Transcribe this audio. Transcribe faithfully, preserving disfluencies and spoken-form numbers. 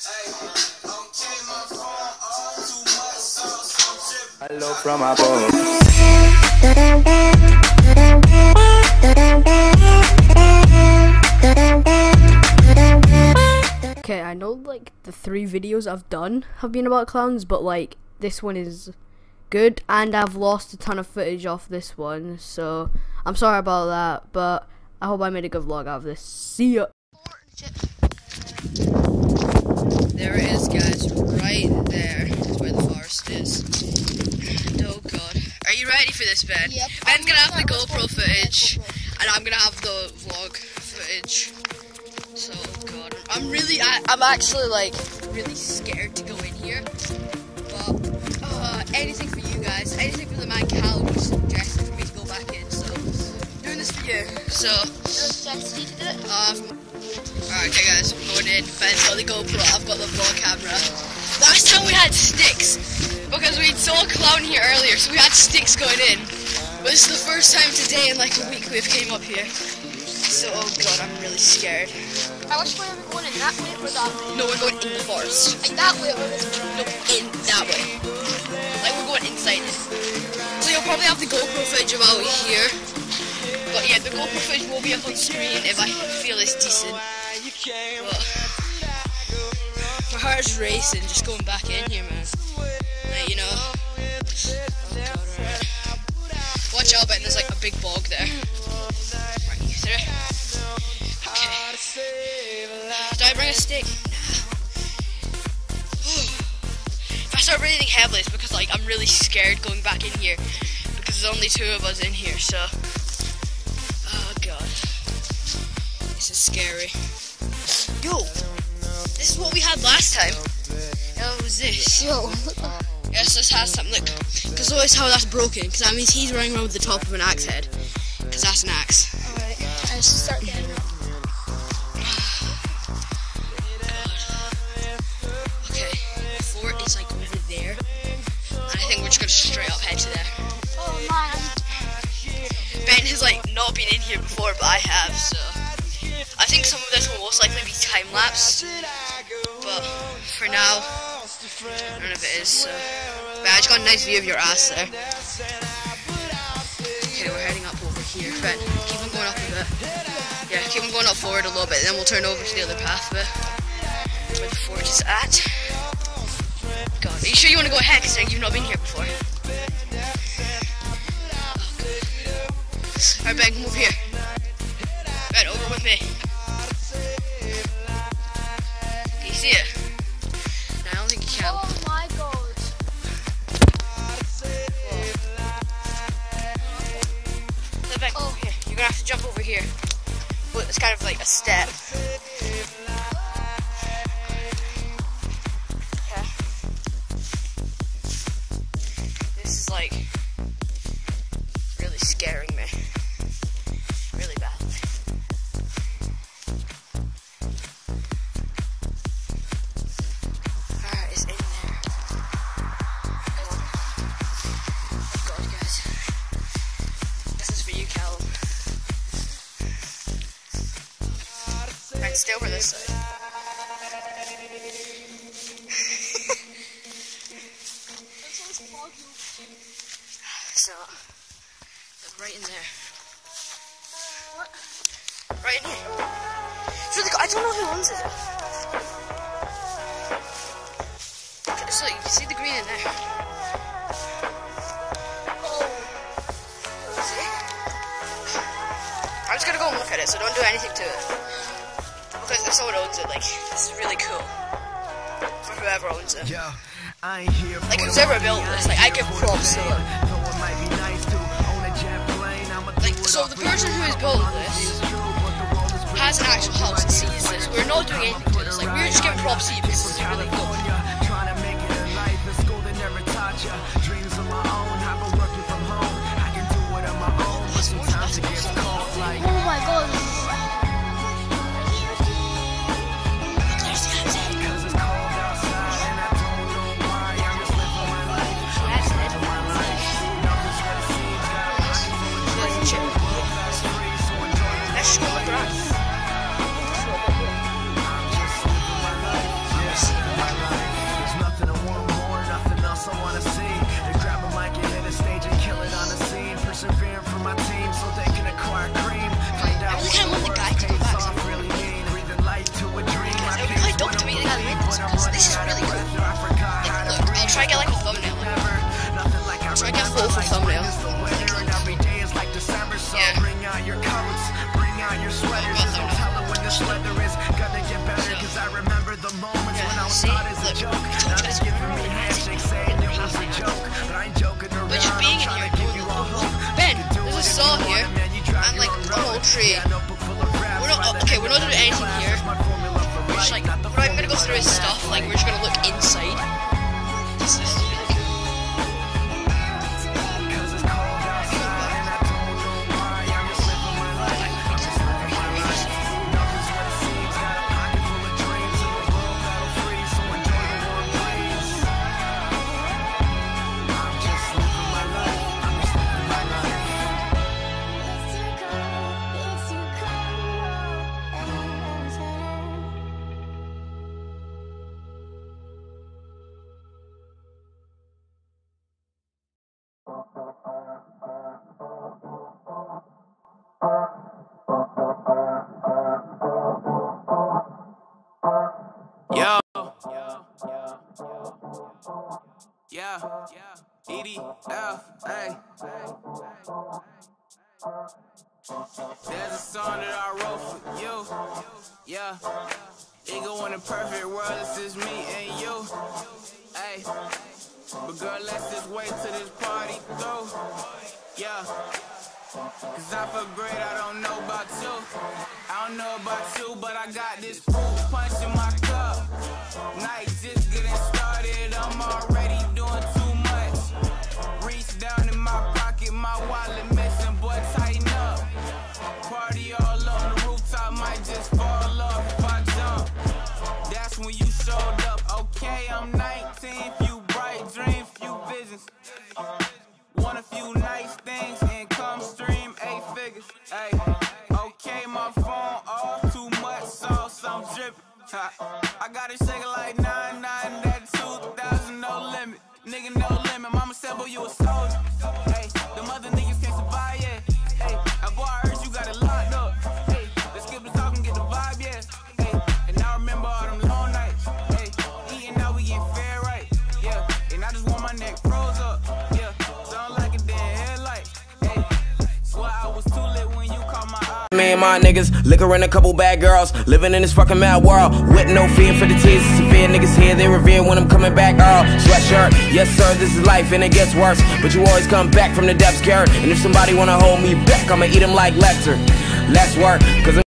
Hello from above. Okay, I know like the three videos I've done have been about clowns, but like this one is good, and I've lost a ton of footage off this one, so I'm sorry about that, but I hope I made a good vlog out of this. See ya! There it is, guys, right there is where the forest is. Oh god. Are you ready for this, Ben? Yep. Ben's gonna have the GoPro footage, and I'm gonna have the vlog footage. So, god, I'm really, I, I'm actually like, really scared to go in here, but, uh, anything for you guys, anything for the man Cal who suggested for me to go back in, so, doing this for you, so, um, alright, okay guys, I'm going in. Ben's got the GoPro, I've got the vlog camera. Last time we had sticks, because we saw a clown here earlier, so we had sticks going in, but this is the first time today in like a week we've came up here. So, oh god, I'm really scared. I wish we were going in that way or that way. No, we're going in the forest. Like that way or this way? No, in that way. Like, we're going inside it. So you'll probably have the GoPro footage of out here. But yeah, the GoPro footage will be up on screen if I feel it's decent. But my heart's racing just going back in here, man. Like, you know. Oh god, alright. Watch out, Ben, there's like a big bog there. Right, you through? Did I bring a stick? If I start breathing heavily, it's because like I'm really scared going back in here because there's only two of us in here. So, oh god, this is scary. Yo, this is what we had last time. Oh, what was this? Yo. Yes, this has something. Look, because notice how that's broken. Because that means he's running around with the top of an axe head. Because that's an axe. Alright, I should start getting up. Is like over there, and I think we're just gonna straight up head to there. Oh man. Ben has like not been in here before, but I have, so I think some of this will most likely be time lapse, but for now none of it is. So, but I just got a nice view of your ass there. Okay, we're heading up over here. Ben, keep on going up a bit. Yeah, keep on going up forward a little bit, then we'll turn over to the other path a bit where the fort is at. God, are you sure you want to go ahead considering you've not been here before? Oh, alright, Ben, come over here. Ben, over with me. Can you see it? No, I don't think you can. Oh my god. So Ben, come over here. You're gonna have to jump over here. Well, it's kind of like a step. Like really scaring me really badly. Fire is in there. Oh god, guys. This is for you, Callum. And stay over this side. So, right in there. What? Right in here. It's really cool. I don't know who owns it. So you can see the green in there. Oh. See? I'm just gonna go and look at it, so don't do anything to it. Because if someone owns it, like, this is really cool. For whoever owns it. Like, who's ever built this, like, I give props to it. Like, so the person who is building this has an actual house and sees this. We're not doing anything to this. Like, we're just giving props to you because this is really cool. Oh my god. Let's go look around. Yeah, see? Look, that's but just being in here, Ben, there's a saw here, and like an old tree. We're not, okay, we're not doing anything here. We're just like, we're not gonna go through his stuff, like, we're just gonna look inside. This is Yo, yeah, E D F, hey. There's a song that I wrote for you, yeah. It go in a perfect world, it's just me and you, hey. But girl, let's just wait till this party through, yeah. Cause I feel great, I don't know about you. I don't know about you, but I got this fruit punch in my cup. Night just getting started, I'm already doing too much. Reach down in my pocket, my wallet missing, boy, tighten up. Party all on the rooftop, might just fall off if I jump. That's when you showed up, okay, I'm nineteen, few bright dreams, few visions. Want a few nice things, income stream, eight figures, ayy. Okay, my phone off, too much sauce, I'm dripping. I got it shaking like nine nine, that two thousand, no limit. Nigga, no limit, mama said, boy, you a soldier. Hey, them other niggas can't survive, yeah. Hey, boy, I heard you got it locked up. Hey, let's skip the talk and get the vibe, yeah. Hey, and I remember all them long nights. Hey, eating out, we getting fair right, yeah. And I just want my neck froze up, yeah. Me and my niggas, liquor and a couple bad girls, living in this fucking mad world, with no fear for the tears of severe niggas here, they revere when I'm coming back, Earl. Sweatshirt, yes sir, this is life and it gets worse, but you always come back from the depths, Garrett. And if somebody wanna hold me back, I'ma eat them like Lecter. Let's work, cause I'm